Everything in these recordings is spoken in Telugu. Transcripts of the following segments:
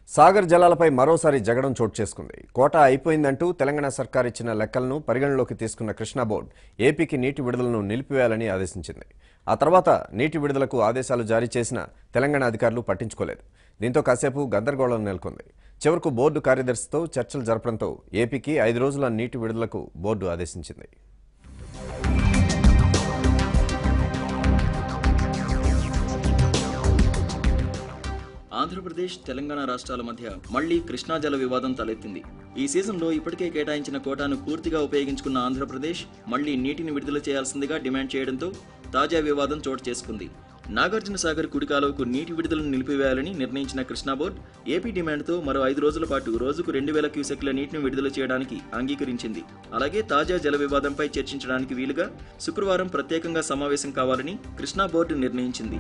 సాగర్ జలాలపై మరోసారి జగడం చోటు చేసుకుంది. కోటా అయిపోయిందంటూ తెలంగాణ సర్కార్ ఇచ్చిన లెక్కలను పరిగణలోకి తీసుకున్న కృష్ణా బోర్డు ఏపీకి నీటి విడుదలను నిలిపివేయాలని ఆదేశించింది. ఆ తర్వాత నీటి విడుదలకు ఆదేశాలు జారీ చేసిన తెలంగాణ అధికారులు పట్టించుకోలేదు. దీంతో కాసేపు గందరగోళం నెలకొంది. చివరకు బోర్డు కార్యదర్శితో చర్చలు జరపడంతో ఏపీకి 5 రోజుల నీటి విడుదలకు బోర్డు ఆదేశించింది. ఆంధ్రప్రదేశ్, తెలంగాణ రాష్ట్రాల మధ్య మళ్లీ కృష్ణా జల వివాదం తలెత్తింది. ఈ సీజన్లో ఇప్పటికే కేటాయించిన కోటాను పూర్తిగా ఉపయోగించుకున్న ఆంధ్రప్రదేశ్ మళ్లీ నీటిని విడుదల చేయాల్సిందిగా డిమాండ్ చేయడంతో తాజా వివాదం చోటు చేసుకుంది. నాగార్జున సాగర్ కుడి కాలువకు నీటి విడుదలను నిలిపివేయాలని నిర్ణయించిన కృష్ణా బోర్డు ఏపీ డిమాండ్తో మరో 5 రోజుల పాటు రోజుకు 2000 క్యూసెక్ల నీటిని విడుదల చేయడానికి అంగీకరించింది. అలాగే తాజా జల వివాదంపై చర్చించడానికి వీలుగా శుక్రవారం ప్రత్యేకంగా సమావేశం కావాలని కృష్ణా బోర్డు నిర్ణయించింది.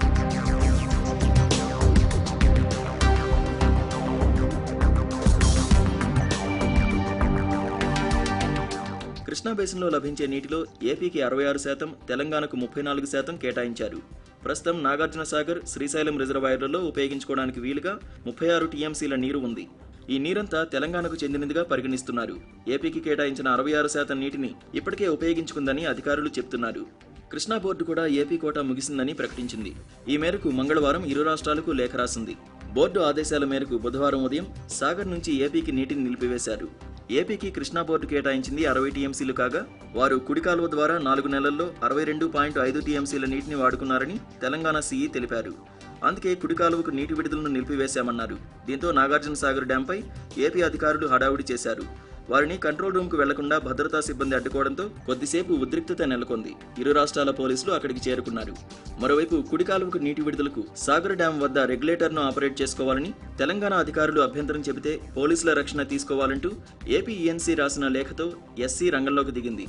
కృష్ణా బేసిన్లో లభించే నీటిలో ఏపీకి 66%, తెలంగాణకు 34% కేటాయించారు. ప్రస్తుతం నాగార్జున సాగర్, శ్రీశైలం రిజర్వాయర్లలో ఉపయోగించుకోవడానికి వీలుగా 36 టీఎంసీల నీరు ఉంది. ఈ నీరంతా తెలంగాణకు చెందినదిగా పరిగణిస్తున్నారు. ఏపీకి కేటాయించిన 66% నీటిని ఇప్పటికే ఉపయోగించుకుందని అధికారులు చెబుతున్నారు. కృష్ణా బోర్డు కూడా ఏపీ కోటా ముగిసిందని ప్రకటించింది. ఈ మేరకు మంగళవారం ఇరు రాష్ట్రాలకు లేఖ రాసింది. బోర్డు ఆదేశాల మేరకు బుధవారం ఉదయం సాగర్ నుంచి ఏపీకి నీటిని నిలిపివేశారు. ఏపీకి కృష్ణా బోర్డు కేటాయించింది 60 టీఎంసీలు కాగా వారు కుడి కాలువ ద్వారా 4 నెలల్లో 62.5 టీఎంసీల నీటిని వాడుకున్నారని తెలంగాణ సీఈ తెలిపారు. అందుకే కుడి కాలువకు నీటి విడుదలను నిలిపివేశామన్నారు. దీంతో నాగార్జున సాగర్ డ్యాంపై ఏపీ అధికారులు హడావుడి చేశారు. వారిని కంట్రోల్ రూమ్కు వెళ్లకుండా భద్రతా సిబ్బంది అడ్డుకోవడంతో కొద్దిసేపు ఉద్రిక్తత నెలకొంది. ఇరు రాష్ట్రాల పోలీసులు అక్కడికి చేరుకున్నారు. మరోవైపు కుడి కాలువకు నీటి విడుదలకు సాగర్ డ్యాం వద్ద రెగ్యులేటర్ను ఆపరేట్ చేసుకోవాలని తెలంగాణ అధికారులు అభ్యంతరం చెబితే పోలీసుల రక్షణ తీసుకోవాలంటూ ఏపీ ఈఎన్సీ రాసిన లేఖతో ఎస్సీ రంగంలోకి దిగింది.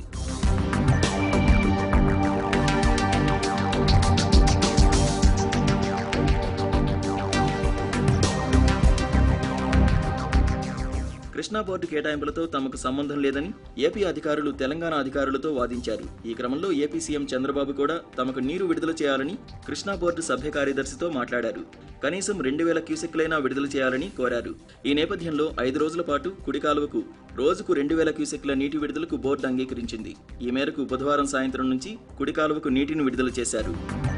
కృష్ణా బోర్డు కేటాయింపులతో తమకు సంబంధం లేదని ఏపీ అధికారులు తెలంగాణ అధికారులతో వాదించారు. ఈ క్రమంలో ఏపీ సీఎం చంద్రబాబు కూడా తమకు నీరు విడుదల చేయాలని కృష్ణా బోర్డు సభ్య కార్యదర్శితో మాట్లాడారు. కనీసం 2000 క్యూసెక్లైనా విడుదల చేయాలని కోరారు. ఈ నేపథ్యంలో 5 రోజుల పాటు కుడి కాలువకు రోజుకు 2000 క్యూసెక్ల నీటి విడుదలకు బోర్డు అంగీకరించింది. ఈ మేరకు బుధవారం సాయంత్రం నుంచి కుడి కాలువకు నీటిని విడుదల చేశారు.